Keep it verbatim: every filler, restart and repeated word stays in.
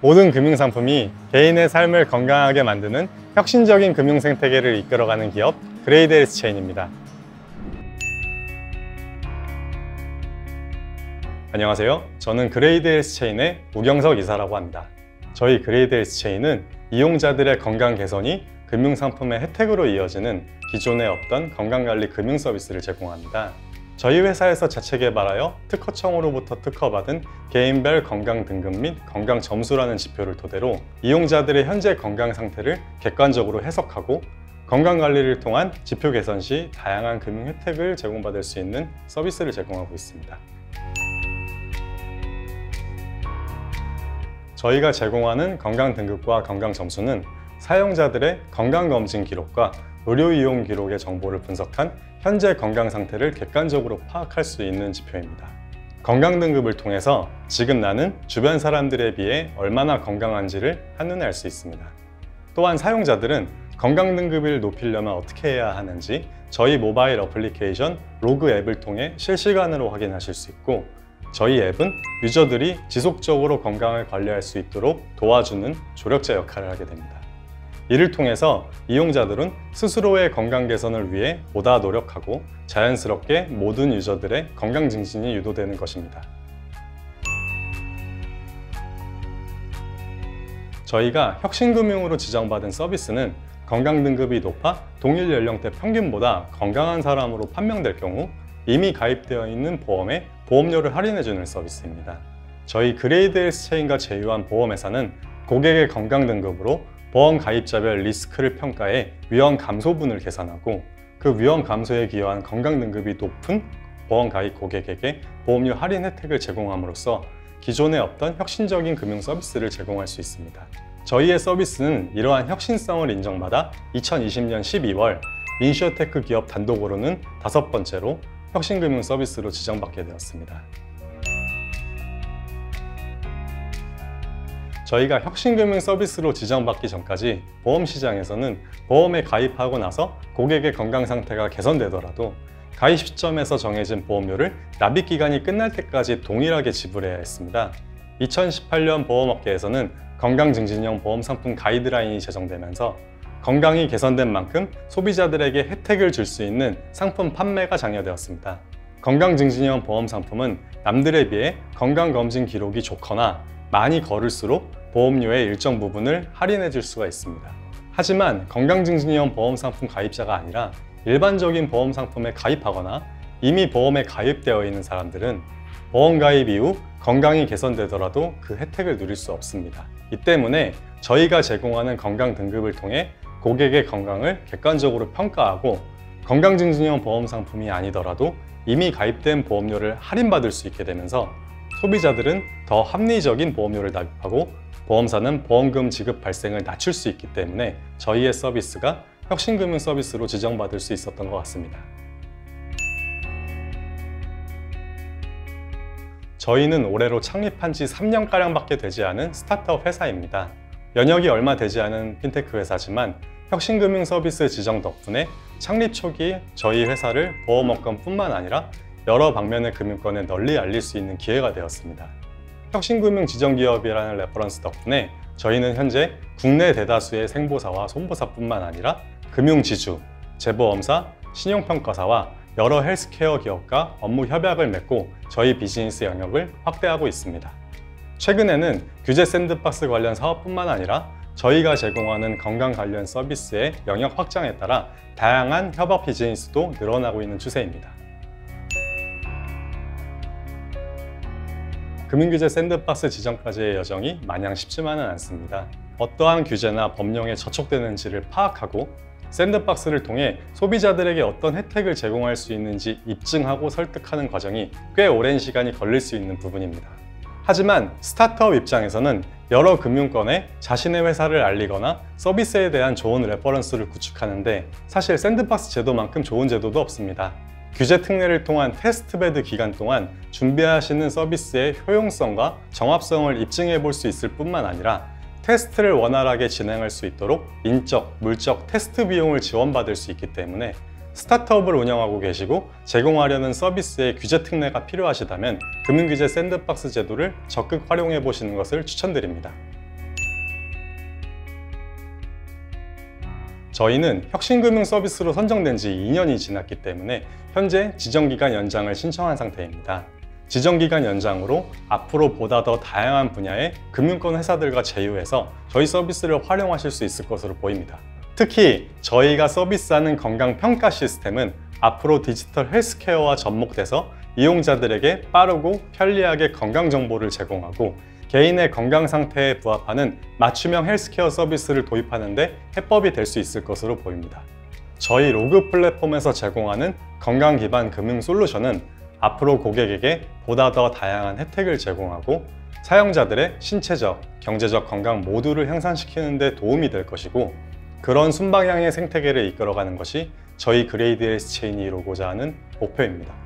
모든 금융상품이 개인의 삶을 건강하게 만드는 혁신적인 금융생태계를 이끌어가는 기업 그레이드 헬스체인입니다. 안녕하세요. 저는 그레이드 헬스체인의 우경석 이사라고 합니다. 저희 그레이드 헬스체인은 이용자들의 건강 개선이 금융상품의 혜택으로 이어지는 기존에 없던 건강관리 금융 서비스를 제공합니다. 저희 회사에서 자체 개발하여 특허청으로부터 특허받은 개인별 건강 등급 및 건강 점수라는 지표를 토대로 이용자들의 현재 건강 상태를 객관적으로 해석하고 건강관리를 통한 지표 개선 시 다양한 금융 혜택을 제공받을 수 있는 서비스를 제공하고 있습니다. 저희가 제공하는 건강 등급과 건강 점수는 사용자들의 건강검진 기록과 의료 이용 기록의 정보를 분석한 현재 건강 상태를 객관적으로 파악할 수 있는 지표입니다. 건강 등급을 통해서 지금 나는 주변 사람들에 비해 얼마나 건강한지를 한눈에 알 수 있습니다. 또한 사용자들은 건강 등급을 높이려면 어떻게 해야 하는지 저희 모바일 어플리케이션 로그 앱을 통해 실시간으로 확인하실 수 있고, 저희 앱은 유저들이 지속적으로 건강을 관리할 수 있도록 도와주는 조력자 역할을 하게 됩니다. 이를 통해서 이용자들은 스스로의 건강 개선을 위해 보다 노력하고 자연스럽게 모든 유저들의 건강 증진이 유도되는 것입니다. 저희가 혁신금융으로 지정받은 서비스는 건강 등급이 높아 동일 연령대 평균보다 건강한 사람으로 판명될 경우 이미 가입되어 있는 보험에 보험료를 할인해주는 서비스입니다. 저희 그레이드 헬스체인과 제휴한 보험회사는 고객의 건강 등급으로 보험 가입자별 리스크를 평가해 위험 감소분을 계산하고 그 위험 감소에 기여한 건강 등급이 높은 보험 가입 고객에게 보험료 할인 혜택을 제공함으로써 기존에 없던 혁신적인 금융 서비스를 제공할 수 있습니다. 저희의 서비스는 이러한 혁신성을 인정받아 이천이십 년 십이월 인슈어테크 기업 단독으로는 다섯 번째로 혁신금융 서비스로 지정받게 되었습니다. 저희가 혁신금융 서비스로 지정받기 전까지 보험 시장에서는 보험에 가입하고 나서 고객의 건강 상태가 개선되더라도 가입 시점에서 정해진 보험료를 납입 기간이 끝날 때까지 동일하게 지불해야 했습니다. 이천십팔 년 보험업계에서는 건강증진형 보험상품 가이드라인이 제정되면서 건강이 개선된 만큼 소비자들에게 혜택을 줄 수 있는 상품 판매가 장려되었습니다. 건강증진형 보험상품은 남들에 비해 건강검진 기록이 좋거나 많이 걸을수록 보험료의 일정 부분을 할인해 줄 수가 있습니다. 하지만 건강증진형 보험상품 가입자가 아니라 일반적인 보험상품에 가입하거나 이미 보험에 가입되어 있는 사람들은 보험 가입 이후 건강이 개선되더라도 그 혜택을 누릴 수 없습니다. 이 때문에 저희가 제공하는 건강 등급을 통해 고객의 건강을 객관적으로 평가하고 건강증진형 보험상품이 아니더라도 이미 가입된 보험료를 할인받을 수 있게 되면서 소비자들은 더 합리적인 보험료를 납입하고 보험사는 보험금 지급 발생을 낮출 수 있기 때문에 저희의 서비스가 혁신금융 서비스로 지정받을 수 있었던 것 같습니다. 저희는 올해로 창립한 지 삼 년가량밖에 되지 않은 스타트업 회사입니다. 연역이 얼마 되지 않은 핀테크 회사지만 혁신금융 서비스 지정 덕분에 창립 초기에 저희 회사를 보험업권 뿐만 아니라 여러 방면의 금융권에 널리 알릴 수 있는 기회가 되었습니다. 혁신금융 지정기업이라는 레퍼런스 덕분에 저희는 현재 국내 대다수의 생보사와 손보사뿐만 아니라 금융지주, 재보험사, 신용평가사와 여러 헬스케어 기업과 업무 협약을 맺고 저희 비즈니스 영역을 확대하고 있습니다. 최근에는 규제 샌드박스 관련 사업뿐만 아니라 저희가 제공하는 건강 관련 서비스의 영역 확장에 따라 다양한 협업 비즈니스도 늘어나고 있는 추세입니다. 금융규제 샌드박스 지정까지의 여정이 마냥 쉽지만은 않습니다. 어떠한 규제나 법령에 저촉되는지를 파악하고 샌드박스를 통해 소비자들에게 어떤 혜택을 제공할 수 있는지 입증하고 설득하는 과정이 꽤 오랜 시간이 걸릴 수 있는 부분입니다. 하지만 스타트업 입장에서는 여러 금융권에 자신의 회사를 알리거나 서비스에 대한 좋은 레퍼런스를 구축하는데 사실 샌드박스 제도만큼 좋은 제도도 없습니다. 규제 특례를 통한 테스트베드 기간 동안 준비하시는 서비스의 효용성과 정합성을 입증해 볼 수 있을 뿐만 아니라 테스트를 원활하게 진행할 수 있도록 인적, 물적 테스트 비용을 지원받을 수 있기 때문에 스타트업을 운영하고 계시고 제공하려는 서비스의 규제 특례가 필요하시다면 금융규제 샌드박스 제도를 적극 활용해 보시는 것을 추천드립니다. 저희는 혁신금융 서비스로 선정된 지 이 년이 지났기 때문에 현재 지정기간 연장을 신청한 상태입니다. 지정기간 연장으로 앞으로 보다 더 다양한 분야의 금융권 회사들과 제휴해서 저희 서비스를 활용하실 수 있을 것으로 보입니다. 특히 저희가 서비스하는 건강평가 시스템은 앞으로 디지털 헬스케어와 접목돼서 이용자들에게 빠르고 편리하게 건강 정보를 제공하고 개인의 건강 상태에 부합하는 맞춤형 헬스케어 서비스를 도입하는 데 해법이 될 수 있을 것으로 보입니다. 저희 로그 플랫폼에서 제공하는 건강 기반 금융 솔루션은 앞으로 고객에게 보다 더 다양한 혜택을 제공하고 사용자들의 신체적, 경제적 건강 모두를 향상시키는 데 도움이 될 것이고, 그런 순방향의 생태계를 이끌어가는 것이 저희 그레이드 헬스체인이 이루고자 하는 목표입니다.